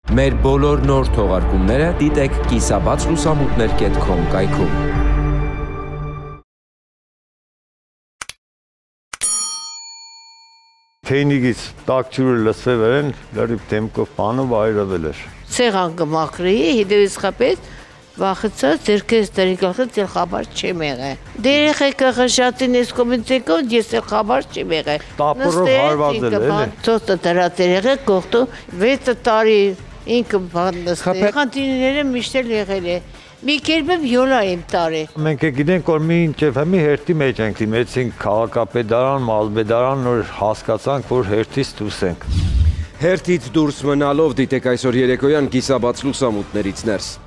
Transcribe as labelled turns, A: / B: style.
A: Մեր բոլոր նոր թողարկումները դիտեք կիսաբացլուսամուտներ.com կայքում։
B: Թեյնիկից տաք ջուրը լսվել են, լրիվ դեմքով բանով այրվել էր։
C: Սեղան կմաքրի, հետևիսկապես վախեցած ձերքերս դերի գլխից էլ խաբար չեմ եղել։ Դե երեխեքը խշատին ես կոմից եկավ, ես էլ խաբար չեմ եղել։
B: Տապորով հարվածել է, էլի։
C: Ծոտը դրած երեխեք կողտու 6 տարի ինքը բան նստել։ Խանտինիները միշտ էլ եղել է։ Մի կերպով յոլա եմ տարի։
B: Մենք գիտենք, որ մի ինչև հերթի մեջ ենք դիմեցինք քաղաքապետարան, մալպետարան, որ հասկացանք, որ հերթից դուրս ենք։
D: Հերթից դուրս մնալով դիտեք այսօր երեկոյան կիսաբաց լուսամուտներից ներս։